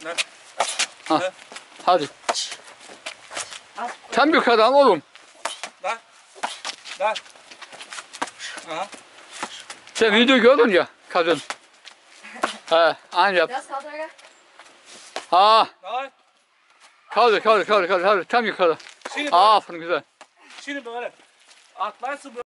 Ha. Hadi. Tam yukarıdan oğlum. Lan. Lan. Aha. Sen video gördün ya kadın. He, aynı yap. Biraz kaldır aga. Ha, Lan. kaldır. Tam yukarı. Şimdi böyle. Aferin güzel. Şimdi böyle. Atlarsın böyle.